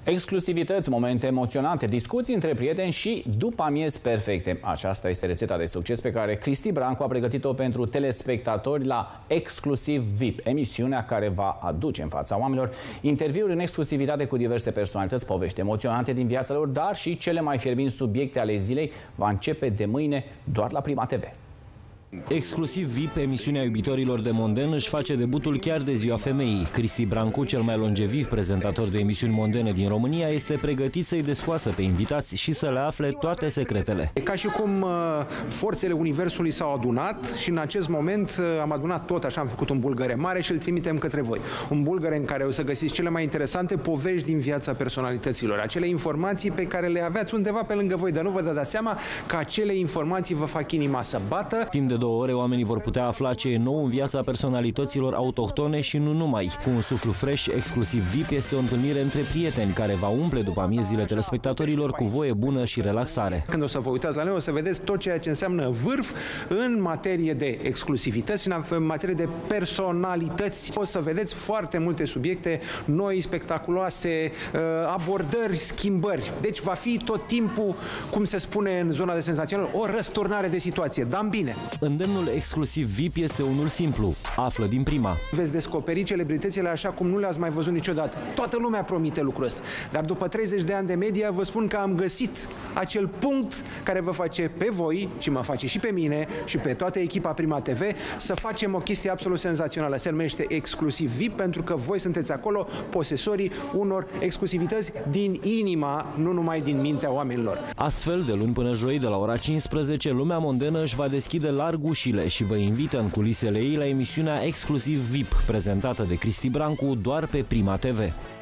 Exclusivități, momente emoționante, discuții între prieteni și după amiezi perfecte. Aceasta este rețeta de succes pe care Cristi Brancu a pregătit-o pentru telespectatori la Exclusiv VIP, emisiunea care va aduce în fața oamenilor interviuri în exclusivitate cu diverse personalități, povești emoționante din viața lor, dar și cele mai fierbinți subiecte ale zilei. Va începe de mâine doar la Prima TV. Exclusiv VIP, emisiunea iubitorilor de monden, își face debutul chiar de ziua femeii. Cristi Brancu, cel mai longeviv prezentator de emisiuni mondene din România, este pregătit să-i descoasă pe invitați și să le afle toate secretele. E ca și cum forțele universului s-au adunat și în acest moment am adunat tot, așa am făcut un bulgăre mare și îl trimitem către voi. Un bulgăre în care o să găsiți cele mai interesante povești din viața personalităților, acele informații pe care le aveați undeva pe lângă voi, dar nu vă dați seama că acele informații vă fac inima să bată. Timp de 2 ore, oamenii vor putea afla ce e nou în viața personalităților autohtone și nu numai. Cu un suflu fresh, Exclusiv VIP este o întâlnire între prieteni care va umple după amiezile telespectatorilor cu voie bună și relaxare. Când o să vă uitați la noi, o să vedeți tot ceea ce înseamnă vârf în materie de exclusivități și în materie de personalități. O să vedeți foarte multe subiecte noi, spectaculoase, abordări, schimbări. Deci va fi tot timpul, cum se spune în zona de senzațional, o răsturnare de situație, dar în bine. Îndemnul Exclusiv VIP este unul simplu. Află din prima. Veți descoperi celebritățile așa cum nu le-ați mai văzut niciodată. Toată lumea promite lucrul ăsta. Dar după 30 de ani de media vă spun că am găsit acel punct care vă face pe voi și mă face și pe mine și pe toată echipa Prima TV să facem o chestie absolut senzațională. Se numește Exclusiv VIP pentru că voi sunteți acolo posesorii unor exclusivități din inima, nu numai din mintea oamenilor. Astfel, de luni până joi, de la ora 15, lumea mondenă își va deschide larg ușile și vă invită în culisele ei la emisiunea Exclusiv VIP, prezentată de Cristi Brancu doar pe Prima TV.